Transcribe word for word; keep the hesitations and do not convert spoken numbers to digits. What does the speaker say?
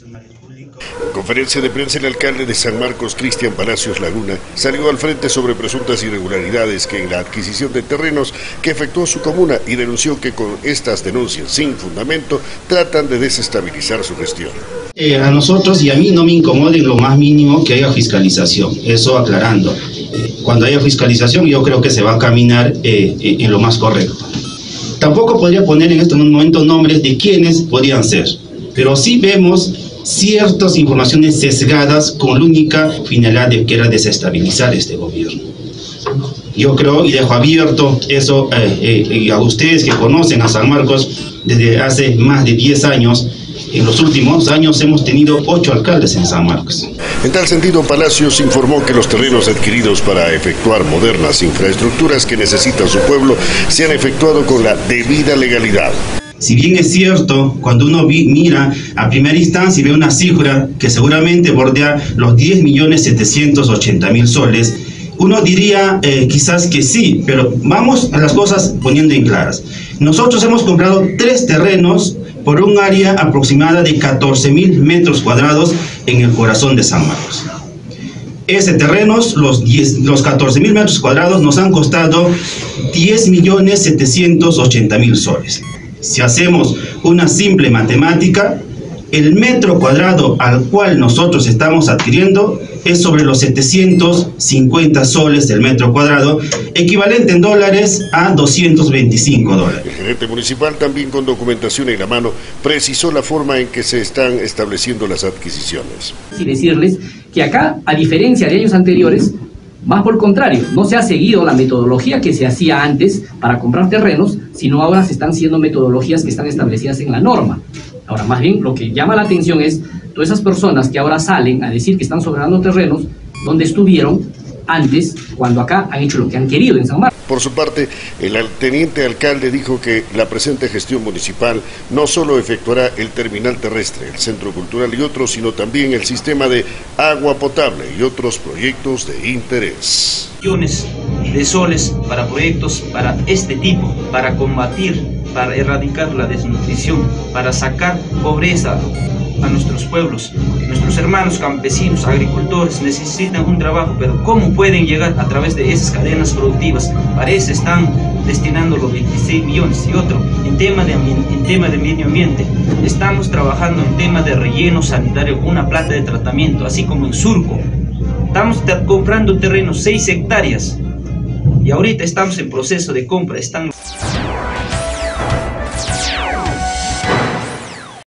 En conferencia de prensa, el alcalde de San Marcos, Cristian Palacios Laguna, salió al frente sobre presuntas irregularidades que en la adquisición de terrenos que efectuó su comuna y denunció que con estas denuncias sin fundamento tratan de desestabilizar su gestión. Eh, a nosotros y a mí no me incomoda en lo más mínimo que haya fiscalización, eso aclarando. Eh, cuando haya fiscalización yo creo que se va a caminar eh, en lo más correcto. Tampoco podría poner en este momento nombres de quiénes podrían ser, pero sí vemos ciertas informaciones sesgadas con la única finalidad de que era desestabilizar este gobierno. Yo creo y dejo abierto eso eh, eh, a ustedes que conocen a San Marcos desde hace más de diez años. En los últimos años hemos tenido ocho alcaldes en San Marcos. En tal sentido, Palacios informó que los terrenos adquiridos para efectuar modernas infraestructuras que necesita su pueblo se han efectuado con la debida legalidad. Si bien es cierto, cuando uno vi, mira a primera instancia y ve una cifra que seguramente bordea los diez millones setecientos ochenta mil soles, uno diría eh, quizás que sí, pero vamos a las cosas poniendo en claras. Nosotros hemos comprado tres terrenos por un área aproximada de catorce mil metros cuadrados en el corazón de San Marcos. Ese terreno, los, los catorce mil metros cuadrados, nos han costado diez millones setecientos ochenta mil soles. Si hacemos una simple matemática, el metro cuadrado al cual nosotros estamos adquiriendo es sobre los setecientos cincuenta soles del metro cuadrado, equivalente en dólares a doscientos veinticinco dólares. El gerente municipal, también con documentación en la mano, precisó la forma en que se están estableciendo las adquisiciones. Y decirles que acá, a diferencia de años anteriores, más por el contrario, no se ha seguido la metodología que se hacía antes para comprar terrenos, sino ahora se están siguiendo metodologías que están establecidas en la norma. Ahora, más bien, lo que llama la atención es todas esas personas que ahora salen a decir que están sobrando terrenos, donde estuvieron antes, cuando acá han hecho lo que han querido en San Marcos. Por su parte, el teniente alcalde dijo que la presente gestión municipal no solo efectuará el terminal terrestre, el centro cultural y otros, sino también el sistema de agua potable y otros proyectos de interés. Millones de soles para proyectos para este tipo, para combatir, para erradicar la desnutrición, para sacar pobreza a nuestros pueblos. Nuestros hermanos campesinos, agricultores necesitan un trabajo, pero ¿cómo pueden llegar a través de esas cadenas productivas? Para eso están destinando los veintiséis millones. Y otro, en tema de, en tema de medio ambiente, estamos trabajando en tema de relleno sanitario con una planta de tratamiento, así como en Surco. Estamos comprando terrenos, seis hectáreas, y ahorita estamos en proceso de compra. Están...